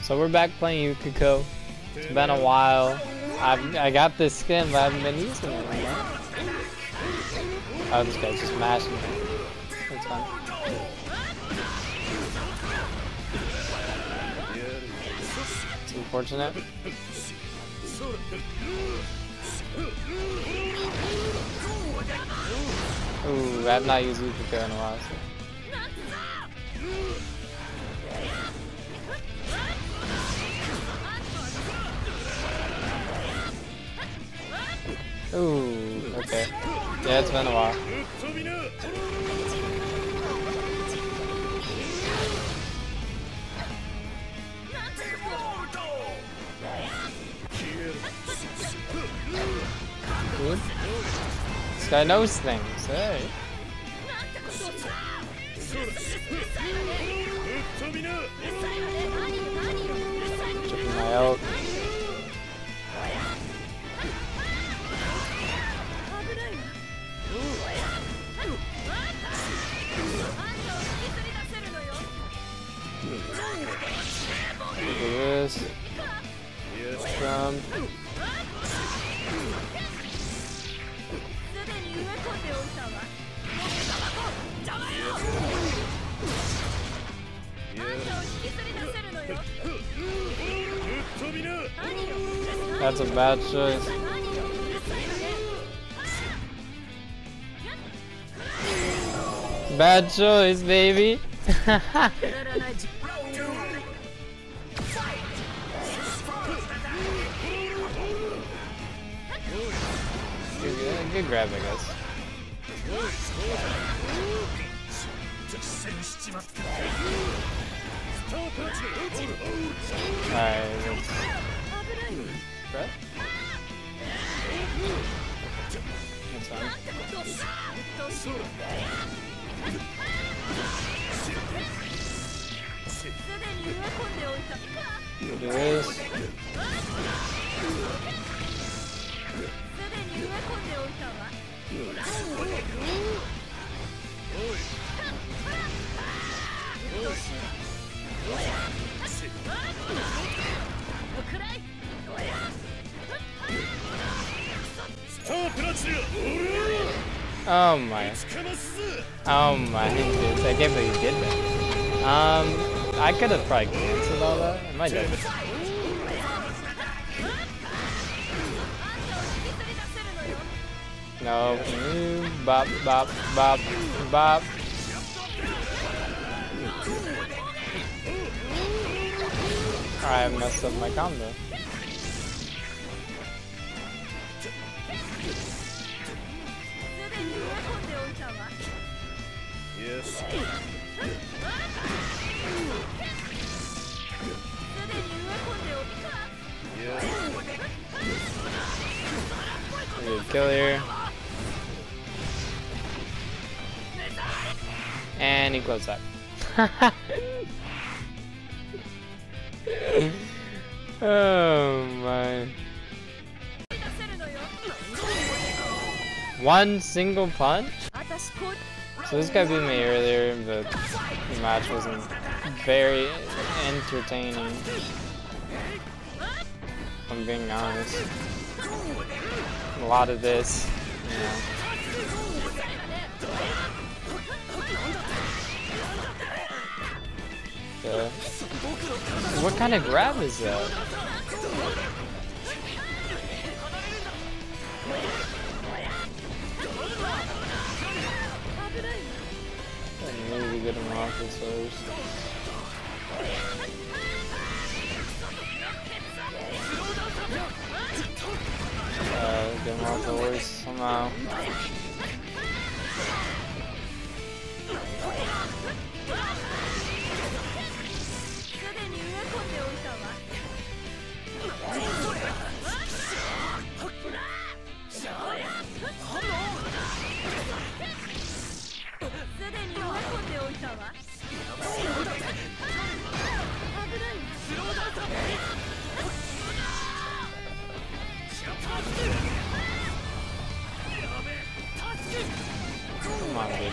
So we're back playing Yukiko. It's been a while. I got this skin, but I haven't been using it. You know? Oh, this guy's just mashing me. That's fine. It's unfortunate. Ooh, I have not used Yukiko in a while. So. Ooh, okay. Yeah, it's been a while. Good. This guy knows things, hey. Checking my health. Look at this. Jump. That's a bad choice. Bad choice, baby. Good grab, I guess. Alright, let's... Brett? That's fine. Do this. Oh my. Oh my goodness. I can't believe you did that. I could have probably canceled all that. I might have. No. Bop, bop, bop, bop. I messed up my combo. Yes. Good kill here. And he closed that. Oh my. One single punch? So this guy beat me earlier, but the match wasn't very entertaining. If I'm being honest. A lot of this, you know. What kind of grab is that? Maybe get him off this first. Get him off the horse somehow. Come on, dude.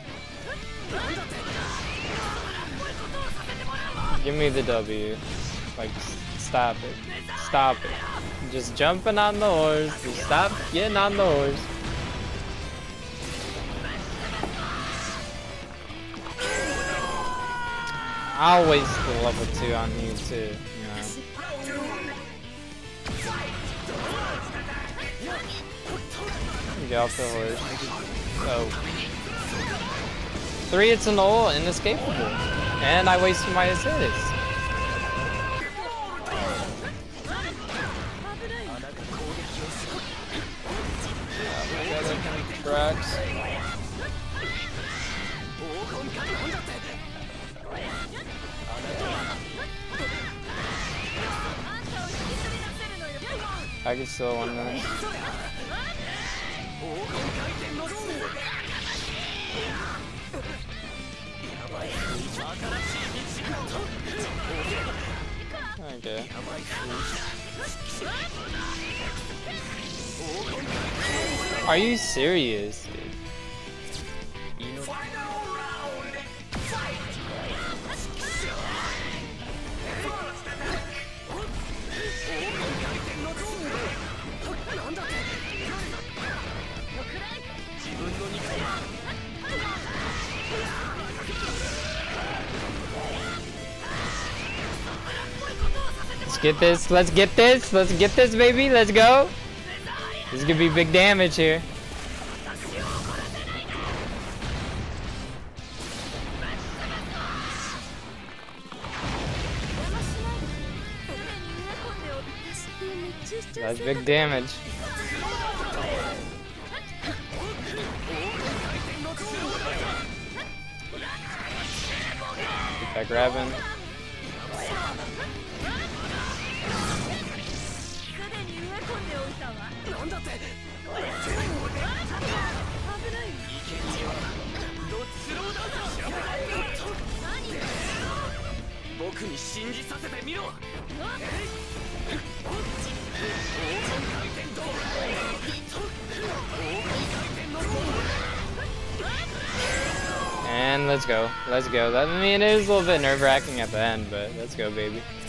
Give me the W. Like, stop it. Stop it. Just jumping on the horse. Just stop getting on the horse. I'll waste the level 2 on you too, you know. Get off the horse. Oh. 3 hits an ult, inescapable. And I wasted my assist. Tracks. I can still win this. Okay. Are you serious, dude? Let's get this, let's get this, let's get this, baby, let's go. This is gonna be big damage here. That's big damage. Keep that grabbing. And let's go. Let's go. I mean, it is a little bit nerve-wracking at the end, but let's go, baby.